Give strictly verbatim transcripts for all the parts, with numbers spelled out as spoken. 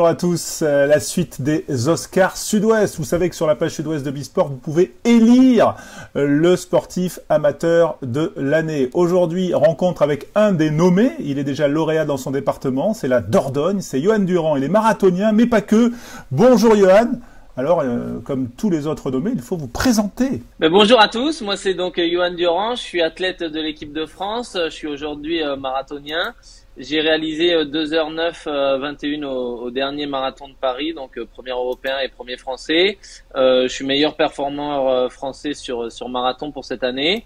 à tous. Euh, la suite des Oscars Sud-Ouest. Vous savez que sur la page Sud-Ouest de Bisport, vous pouvez élire euh, le sportif amateur de l'année. Aujourd'hui, rencontre avec un des nommés. Il est déjà lauréat dans son département. C'est la Dordogne. C'est Johan Durand. Il est marathonien, mais pas que. Bonjour Johan. Alors, euh, comme tous les autres nommés, il faut vous présenter. Ben, bonjour à tous. Moi, c'est donc Johan Durand. Je suis athlète de l'équipe de France. Je suis aujourd'hui euh, marathonien. J'ai réalisé deux heures neuf vingt et un au, au dernier marathon de Paris, donc euh, premier européen et premier français. Euh, je suis meilleur performeur euh, français sur sur marathon pour cette année.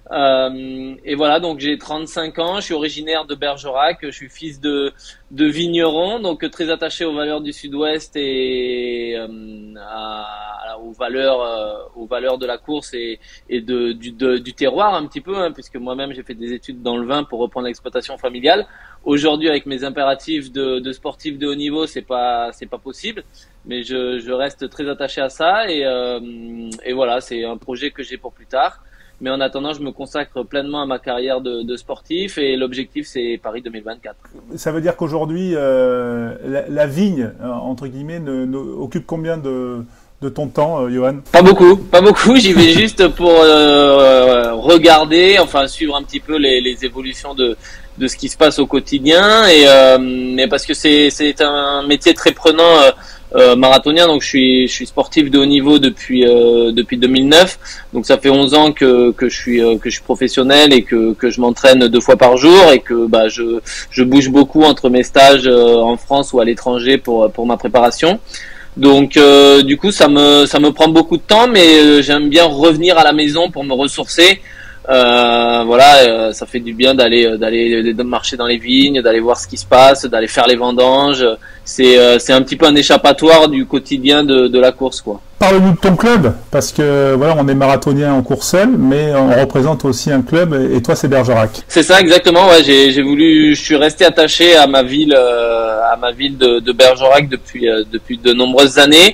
Euh, et voilà, donc j'ai trente-cinq ans, je suis originaire de Bergerac, je suis fils de de vigneron, donc très attaché aux valeurs du Sud-Ouest et euh, à, à, aux valeurs euh, aux valeurs de la course et et de du de, du terroir un petit peu, hein, puisque moi-même j'ai fait des études dans le vin pour reprendre l'exploitation familiale. Aujourd'hui, avec mes impératifs de, de sportif de haut niveau, c'est pas c'est pas possible, mais je je reste très attaché à ça et euh, et voilà, c'est un projet que j'ai pour plus tard. Mais en attendant, je me consacre pleinement à ma carrière de, de sportif et l'objectif, c'est Paris deux mille vingt-quatre. Ça veut dire qu'aujourd'hui, euh, la, la vigne, entre guillemets, ne, ne, occupe combien de, de ton temps, euh, Johan? Pas beaucoup, pas beaucoup. J'y vais juste pour euh, regarder, enfin suivre un petit peu les, les évolutions de, de ce qui se passe au quotidien. Et euh, mais parce que c'est c'est un métier très prenant. Euh, Euh, marathonien, donc je suis je suis sportif de haut niveau depuis euh, depuis deux mille neuf, donc ça fait onze ans que que je suis euh, que je suis professionnel et que que je m'entraîne deux fois par jour et que bah je je bouge beaucoup entre mes stages euh, en France ou à l'étranger pour pour ma préparation. Donc euh, du coup ça me ça me prend beaucoup de temps, mais euh, j'aime bien revenir à la maison pour me ressourcer. Euh, voilà, euh, ça fait du bien d'aller d'aller de marcher dans les vignes, d'aller voir ce qui se passe, d'aller faire les vendanges. C'est euh, c'est un petit peu un échappatoire du quotidien de de la course, quoi. Parle-nous de ton club, parce que voilà, on est marathonien en course seul, mais on représente aussi un club, et toi c'est Bergerac. C'est ça exactement. Ouais, j'ai j'ai voulu, je suis resté attaché à ma ville, euh, à ma ville de, de Bergerac depuis euh, depuis de nombreuses années.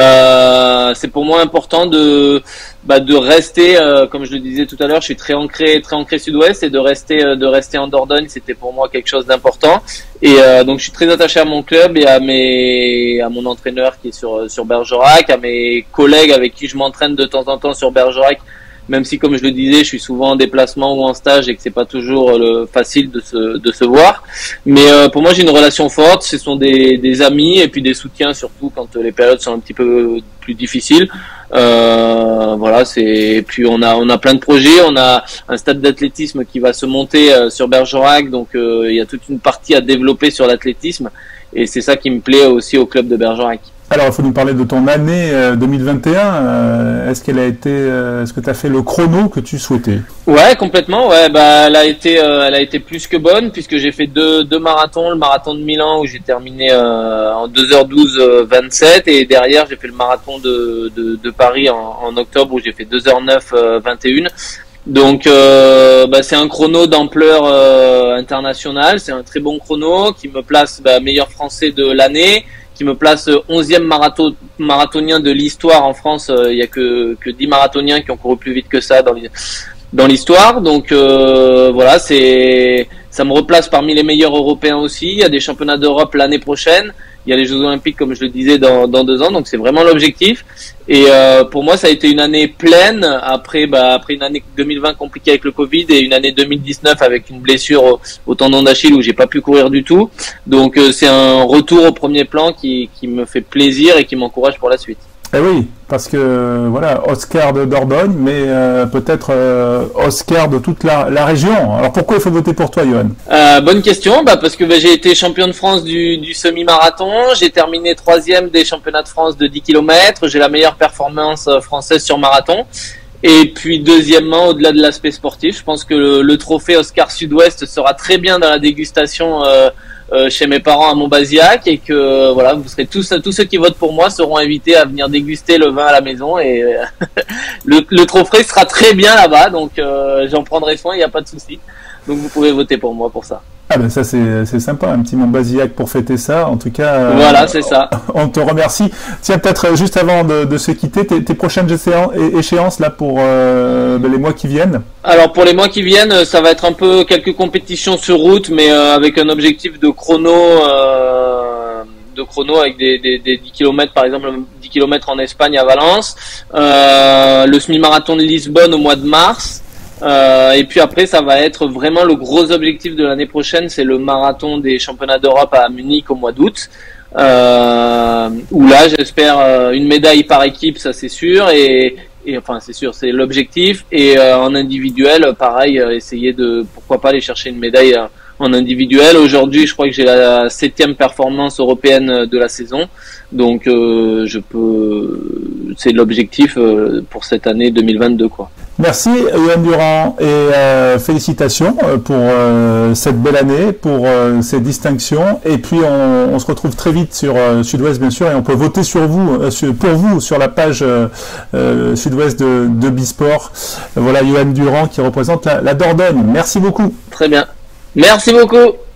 Euh, c'est pour moi important de bah, de rester, euh, comme je le disais tout à l'heure, je suis très ancré très ancré Sud-Ouest, et de rester euh, de rester en Dordogne, c'était pour moi quelque chose d'important. Et euh, donc je suis très attaché à mon club et à mes à mon entraîneur qui est sur sur Bergerac, à mes collègues avec qui je m'entraîne de temps en temps sur Bergerac. Même si, comme je le disais, je suis souvent en déplacement ou en stage et que c'est pas toujours le facile de se de se voir. Mais euh, pour moi, j'ai une relation forte. Ce sont des des amis et puis des soutiens, surtout quand les périodes sont un petit peu plus difficiles. Euh, voilà, c'est puis on a on a plein de projets. On a un stade d'athlétisme qui va se monter euh, sur Bergerac, donc euh, il y a toute une partie à développer sur l'athlétisme et c'est ça qui me plaît aussi au club de Bergerac. Alors, il faut nous parler de ton année euh, deux mille vingt et un. Euh, est-ce qu'elle a été, euh, est-ce que tu as fait le chrono que tu souhaitais? Ouais, complètement. Ouais, bah, elle a été, euh, elle a été plus que bonne puisque j'ai fait deux, deux marathons. Le marathon de Milan où j'ai terminé euh, en deux heures douze vingt-sept et derrière j'ai fait le marathon de, de, de Paris en, en octobre où j'ai fait deux heures neuf vingt et un. Donc, euh, bah, c'est un chrono d'ampleur euh, internationale. C'est un très bon chrono qui me place bah, meilleur français de l'année, qui me place onzième marathon, marathonien de l'histoire en France. Il y a que, que dix marathoniens qui ont couru plus vite que ça dans, dans l'histoire. Donc euh, voilà, c'est ça me replace parmi les meilleurs européens aussi. Il y a des championnats d'Europe l'année prochaine. Il y a les Jeux Olympiques, comme je le disais, dans, dans deux ans. Donc c'est vraiment l'objectif. Et euh, pour moi, ça a été une année pleine après, bah, après une année deux mille vingt compliquée avec le Covid et une année deux mille dix-neuf avec une blessure au, au tendon d'Achille où j'ai pas pu courir du tout. Donc euh, c'est un retour au premier plan qui, qui me fait plaisir et qui m'encourage pour la suite. Eh oui, parce que voilà, Oscar de Dordogne, mais euh, peut-être euh, Oscar de toute la, la région. Alors pourquoi il faut voter pour toi, Johan? euh, Bonne question, bah parce que bah, j'ai été champion de France du, du semi-marathon, j'ai terminé troisième des championnats de France de dix kilomètres, j'ai la meilleure performance française sur marathon. Et puis deuxièmement, au-delà de l'aspect sportif, je pense que le, le trophée Oscar Sud-Ouest sera très bien dans la dégustation euh, Euh, chez mes parents à Montbazillac et que voilà, vous serez tous tous ceux qui votent pour moi seront invités à venir déguster le vin à la maison et euh, le, le trophée sera très bien là-bas, donc euh, j'en prendrai soin, il n'y a pas de souci. Donc vous pouvez voter pour moi pour ça. Ah ben ça c'est c'est sympa, un petit Montbazillac pour fêter ça. En tout cas, euh, voilà, c'est ça. On te remercie. Tiens, peut-être juste avant de, de se quitter, tes, tes prochaines échéances là pour euh, les mois qui viennent. Alors pour les mois qui viennent, ça va être un peu quelques compétitions sur route, mais euh, avec un objectif de chrono. Euh, de chrono avec des, des, des dix kilomètres, par exemple dix kilomètres en Espagne à Valence, euh, le semi-marathon de Lisbonne au mois de mars. Euh, et puis après, ça va être vraiment le gros objectif de l'année prochaine, c'est le marathon des championnats d'Europe à Munich au mois d'août. Euh, où là, j'espère une médaille par équipe, ça c'est sûr, et, et enfin c'est sûr, c'est l'objectif. Et euh, en individuel, pareil, essayer de, pourquoi pas aller chercher une médaille en individuel. Aujourd'hui, je crois que j'ai la septième performance européenne de la saison, donc euh, je peux, c'est l'objectif euh, pour cette année deux mille vingt-deux, quoi. Merci Yoann Durand et euh, félicitations pour euh, cette belle année, pour euh, ces distinctions. Et puis on, on se retrouve très vite sur euh, Sud-Ouest bien sûr, et on peut voter sur vous, euh, sur, pour vous sur la page euh, Sud-Ouest de, de Bisport. Voilà Yoann Durand qui représente la, la Dordogne. Merci beaucoup. Très bien. Merci beaucoup.